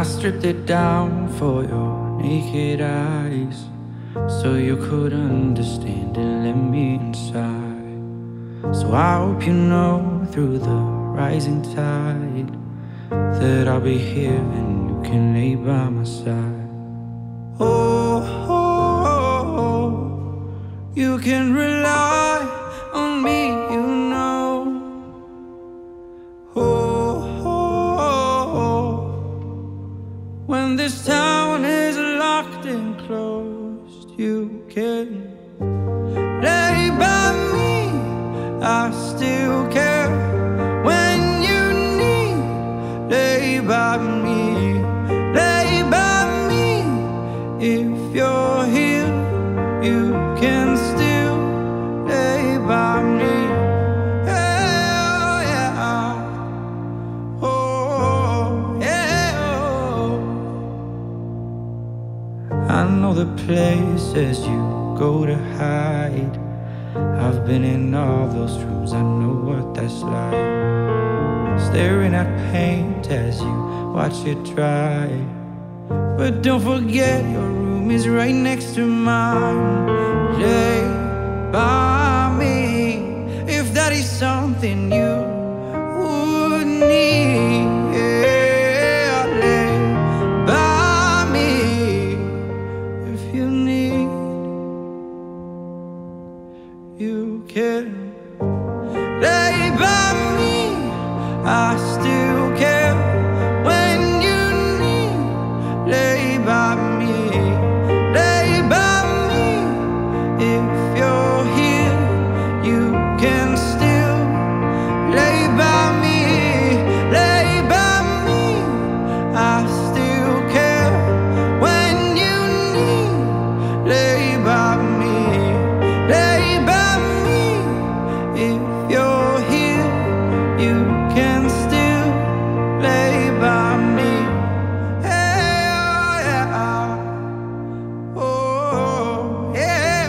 stripped it down for your naked eyes, so you could understand and let me inside. So I hope you know through the rising tide that I'll be here and you can lay by my side. Oh, oh, oh, oh. You can rely on me, you know. Oh, oh, oh, oh. When this town is locked and closed, you can lay by me. I still care when you need. Lay by me, lay by me. If you're here, you can still lay by me. Oh, yeah. Oh, yeah. I know the places you go to hide. I've been in all those rooms, I know what that's like. Staring at paint as you watch it dry. But don't forget your room is right next to mine. Lay by me if that is something you would need. Yeah, lay by me if you need. You can lay by me. I still care when you need. Lay by me, lay by me. If you're here, you can still lay by me, lay by me. I still care when you need. Lay by me, lay by me. If you're here, you can still lay by me. Hey, oh, yeah. Oh, yeah.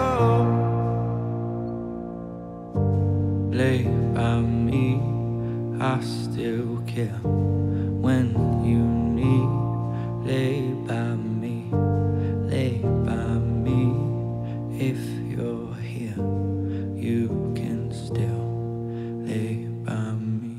Lay by me, I still care when you need. Lay by me, lay by me. If you're here, you can still lay by me.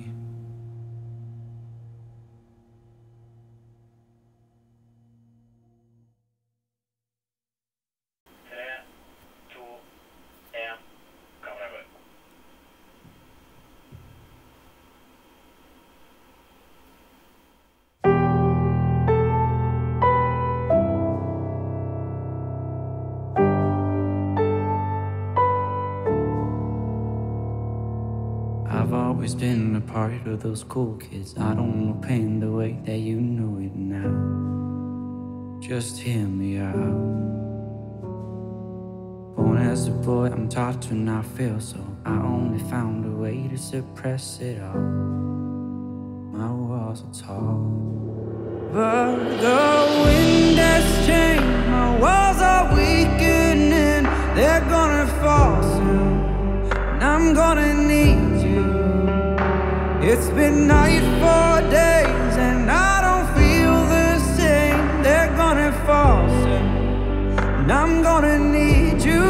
I've always been a part of those cool kids. I don't know pain the way that you know it now. Just hear me out. Born as a boy, I'm taught to not feel, so I only found a way to suppress it all. My walls are tall, but the wind has changed. My walls are weakening. They're gonna fall soon, and I'm gonna need you. It's been night for days and I don't feel the same. They're gonna fall soon, and I'm gonna need you.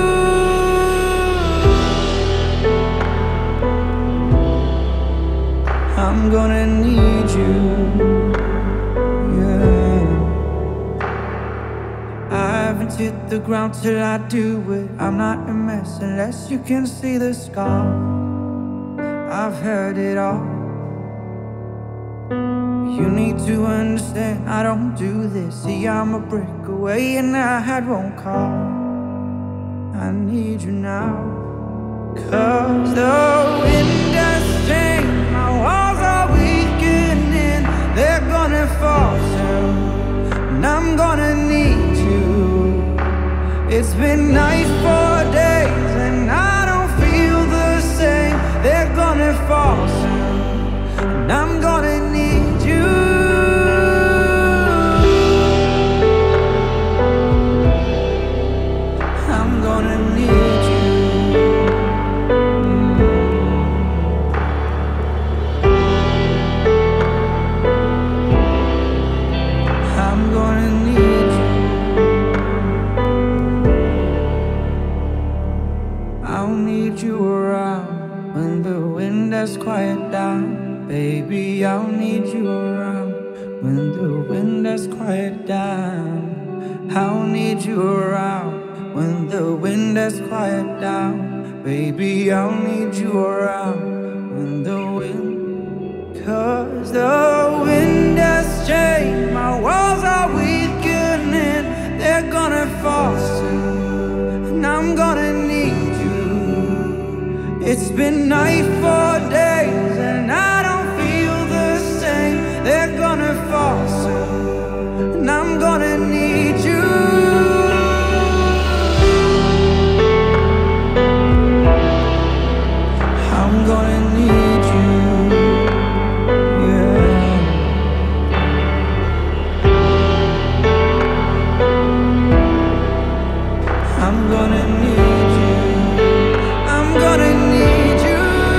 I'm gonna need you, yeah. I haven't hit the ground till I do it. I'm not a mess unless you can see the scar. I've heard it all. You need to understand I don't do this. See, I'm a brick away and I had one call. I need you now, 'cause the wind has changed. My walls are weakening. They're gonna fall soon, and I'm gonna need you. It's been night for days and I don't feel the same. They're gonna fall soon, and I'm gonna need you. I'm gonna need you. when the wind has quieted down. Baby, I'll need you around when the wind has quieted down. I'll need you around when the wind has quieted down. Baby, I'll need you around when the wind. 'Cause the wind has changed, my walls are weakening. They're gonna fall soon, and I'm gonna need you. It's been night for days, and I don't feel the same. They're gonna fall soon, and I'm gonna need you. I'm gonna need you. I'm gonna need you. I'm gonna need you.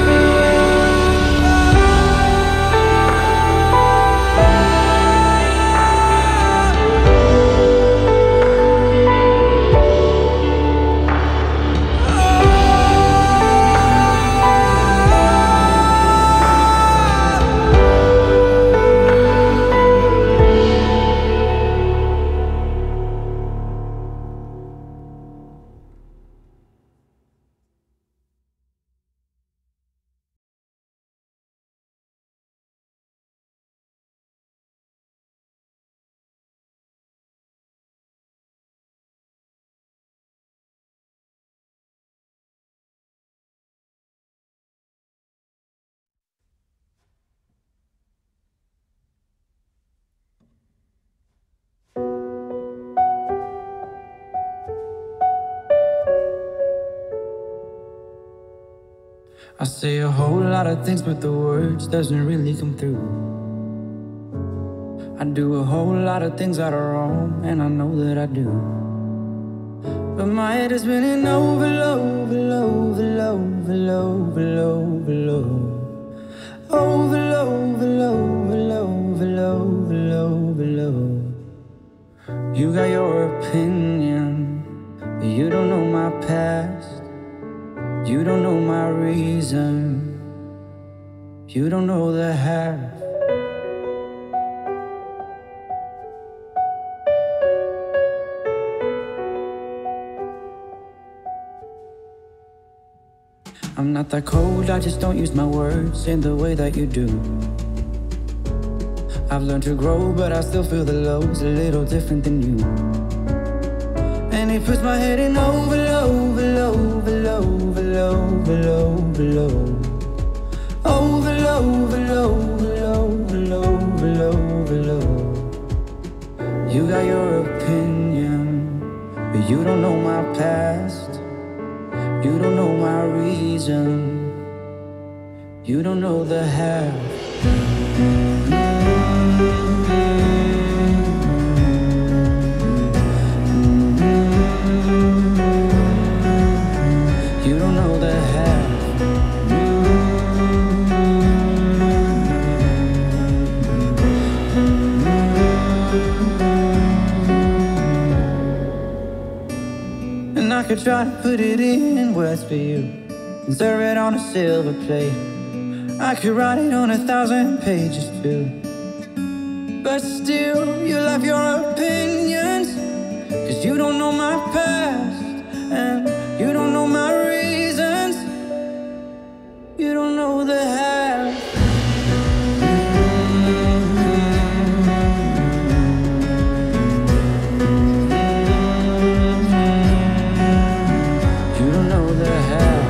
I say a whole lot of things, but the words doesn't really come through. I do a whole lot of things that are wrong, and I know that I do. But my head has been in overload, overload, overload, overload, overload, overload, overload, overload, overload, overload. You got your opinion, but you don't know my past. You don't know my reason. You don't know the half. I'm not that cold, I just don't use my words in the way that you do. I've learned to grow, but I still feel the lows a little different than you. And it puts my head in overload, overload, overload, overload, overload, overload, overload, overload, overload, overload, overload. You got your opinion, but you don't know my past. You don't know my reason. You don't know the half. You don't know the half. And I could try to put it in words for you and serve it on a silver plate. I could write it on 1,000 pages too. But still, you'll have your opinions, 'cause you don't know my past, and you don't know my reasons. You don't know the half. You don't know the half.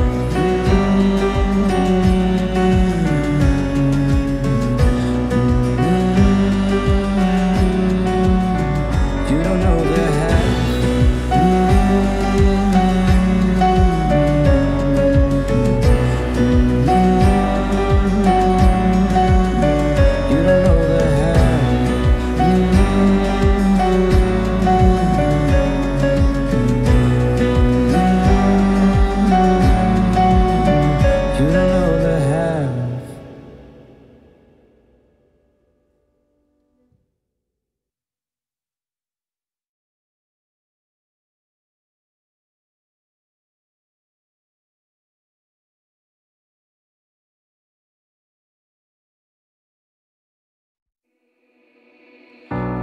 You don't know the half.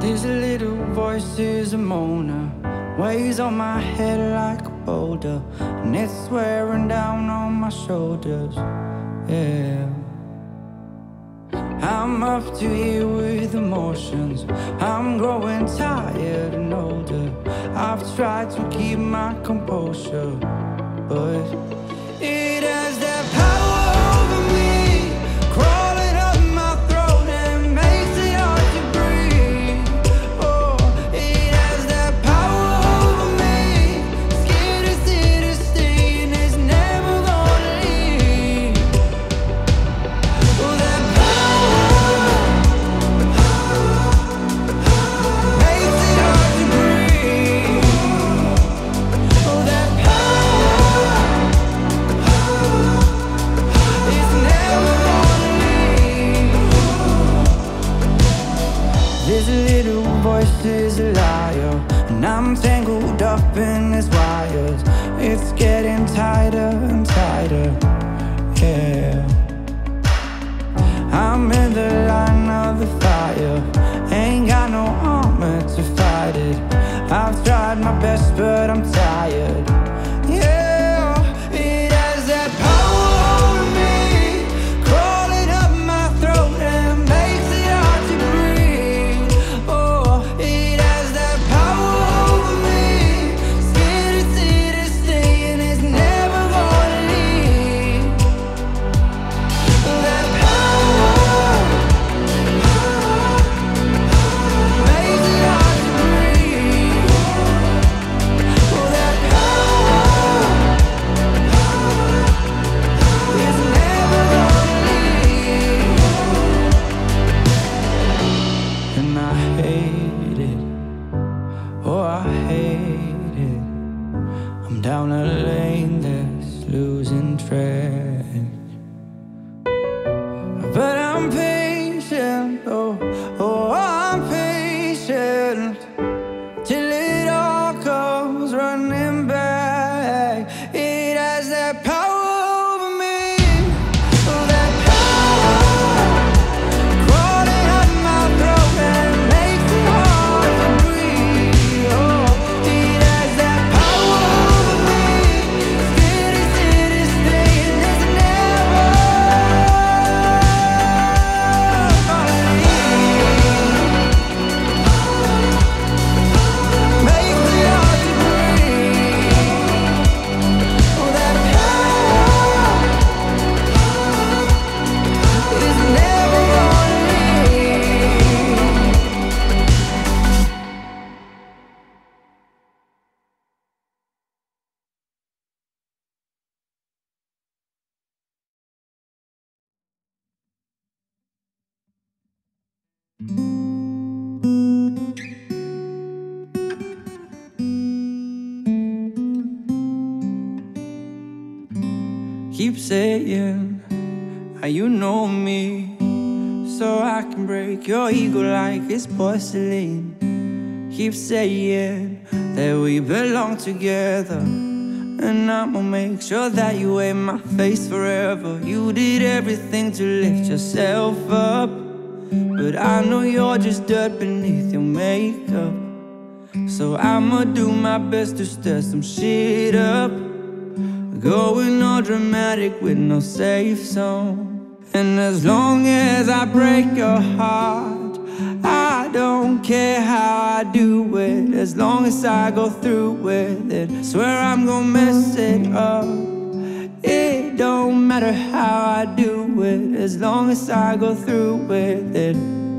This little voice is a moaner, weighs on my head like a boulder, and it's wearing down on my shoulders, yeah. I'm up to here with emotions, I'm growing tired and older. I've tried to keep my composure, but it has that power over me, crawling up my throat and makes it hard to breathe. Oh, it has that power over me, scared to sit or stay, and it's never gonna leave. Oh, that power makes it hard to breathe. Oh, that power is never gonna leave. This little voice is a liar, and I'm tangled up in his wires. It's getting tighter and tighter, yeah. I'm in the line of the fire, ain't got no armor to fight it. I've tried my best but I'm tired, yeah. It has that power over me, crawling up my throat and makes it hard to breathe. Oh, it has that power over me, scared to sit or stay, and it's never gonna leave. That power makes it hard to breathe. Oh, that power is never gonna leave. And I hate it, oh I hate it. I'm down a lane that's losing track, but I'm patient, oh I'm patient, till it all comes running back. It has that power over me, oh that power, crawling up my throat and makes it hard to breathe. Oh, it has that power over me, scared to sit or stay, and it's never gonna leave. Makes it hard to breathe. Oh, that power is never gonna leave. Keep saying how you know me, so I can break your ego like it's porcelain. Keep saying that we belong together, and I'ma make sure that you wear my face forever. You did everything to lift yourself up, but I know you're just dirt beneath your makeup. So I'ma do my best to stir some shit up, going all dramatic with no safe zone. And as long as I break your heart, I don't care how I do it, as long as I go through with it. Swear I'm gonna mess it up, it don't matter how I do it, as long as I go through with it.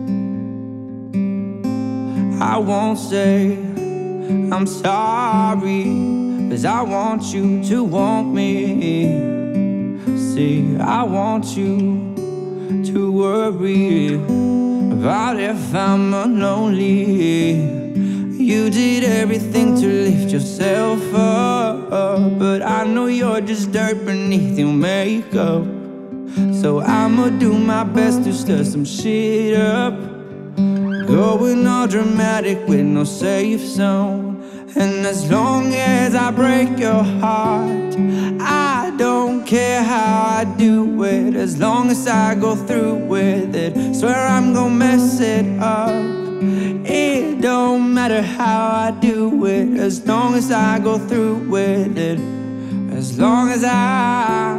I won't say I'm sorry, 'cause I want you to want me. See, I want you to worry about if I'm lonely. You did everything to lift yourself up, but I know you're just dirt beneath your makeup. So I'ma do my best to stir some shit up, going all dramatic with no safe zone. And as long as I break your heart, I don't care how I do it, as long as I go through with it. Swear I'm gonna mess it up, It don't matter how I do it, as long as I go through with it. As long as I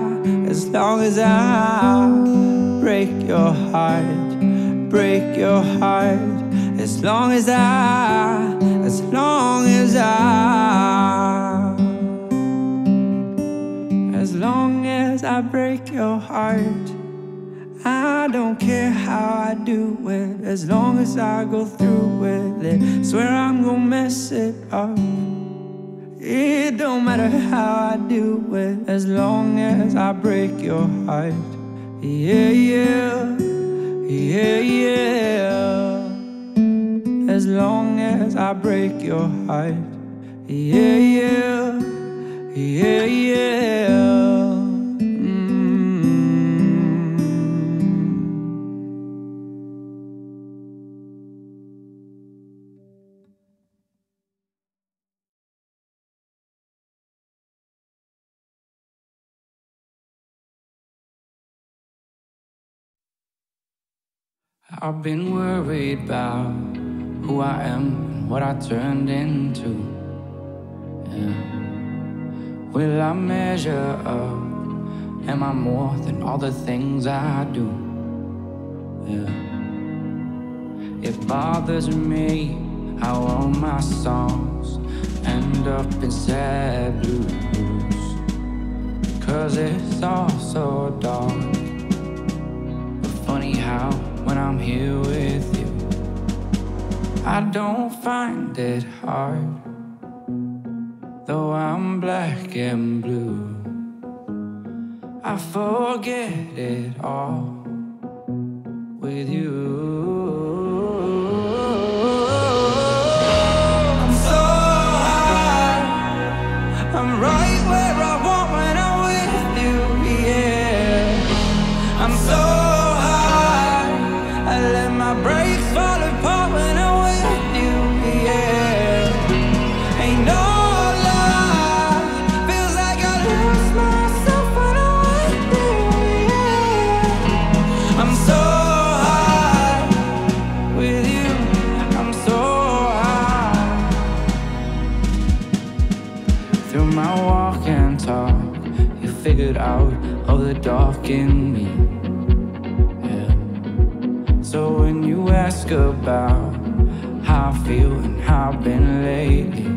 break your heart, break your heart. As long as I break your heart. I don't care how I do it, as long as I go through with it. Swear I'm gonna mess it up. It don't matter how I do it, as long as I break your heart. Yeah, yeah, yeah, yeah. As long as I break your heart. Yeah, yeah, yeah, yeah. I've been worried about who I am and what I turned into. Yeah. Will I measure up? Am I more than all the things I do? Yeah. It bothers me how all my songs end up in sad blues, 'cause it's all so dark. But funny how when I'm here with you, I don't find it hard, though I'm black and blue. I forget it all with you. I'm so high, I'm right where I want when I'm with you, yeah. I'm so I let my brakes fall apart when I'm with you, yeah. Ain't no lie, feels like I lose myself when I'm with you, yeah. I'm so high with you, I'm so high. Through my walk and talk, you figured out all the dark in me. So when you ask about how I feel and how I've been lately,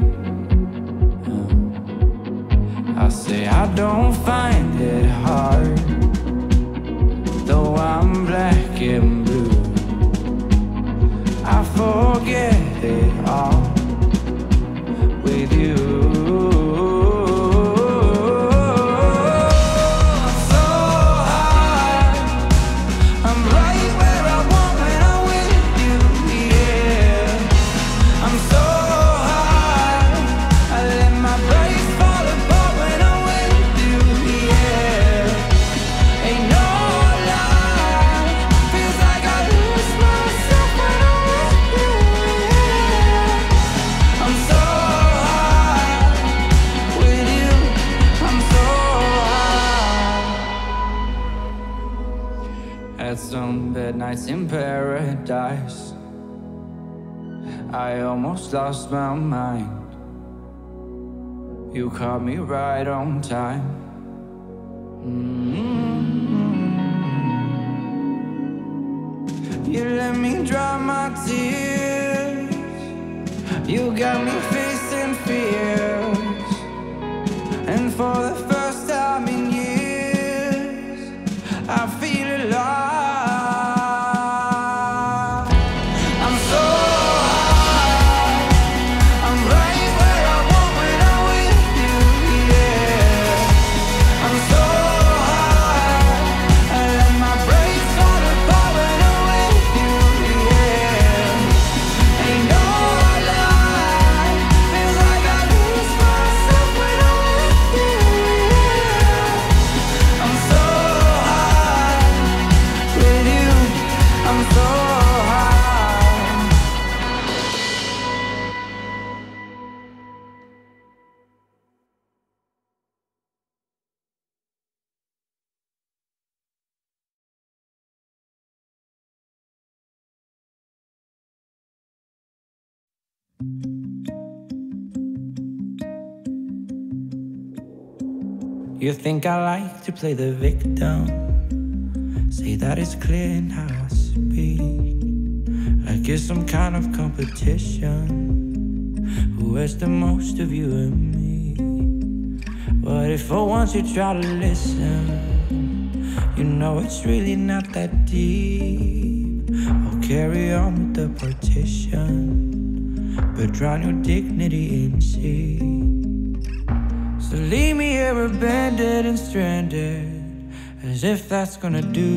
I say I don't find it hard, though I'm black and blue. I forget it all with you. Some bad nights in paradise, I almost lost my mind. You caught me right on time. You let me dry my tears. You got me facing fears, and for the first time in years, I feel alive. You think I like to play the victim, say that it's clear in how I speak, like it's some kind of competition, who has the most of you and me. But if for once you try to listen, you know it's really not that deep. I'll carry on with the partition, but drown your dignity in sea. So leave me here abandoned and stranded, as if that's gonna do.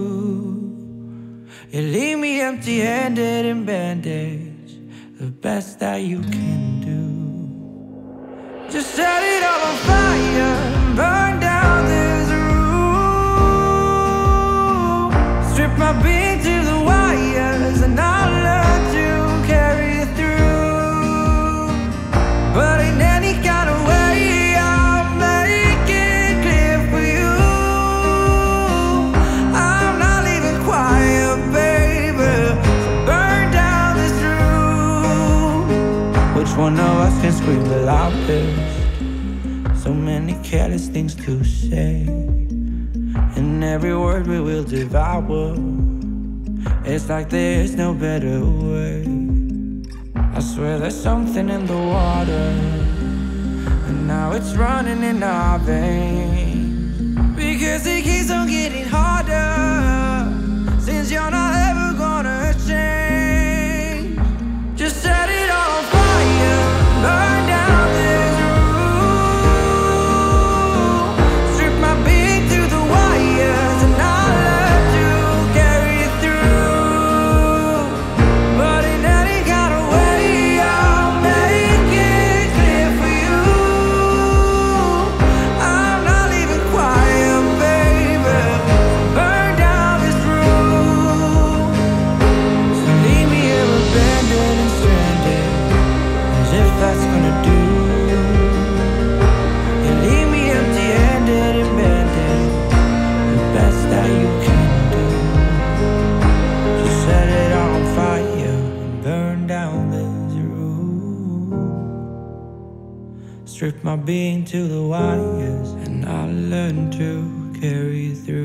You leave me empty-handed and bandaged, the best that you can do. Just set it all on fire, burn down this room. Strip my being to the wires, and I'll learn to carry it through. But in any kind of way, I'll make it clear for you, I'm not leaving quiet, baby. So burn down this room. Which one of us can scream the loudest? So many careless things to say, and every word we will devour. It's like there's no better way. I swear there's something in the water, and now it's running in our veins, because it keeps on getting harder, since you're not ever gonna change. Just set it all on fire, burn down this room. Strip my being to the wires, and I'll learn to carry it through. But in any kind of way, I'll make it clear for you, I'm not leaving quiet, baby. Burn down this room. So leave me here abandoned and stranded, as if that's gonna do. You leave me empty-handed and bandaged, the best that you can do. Just set it on fire and burn down this room. Strip my being to the wires, and I'll learn to carry through.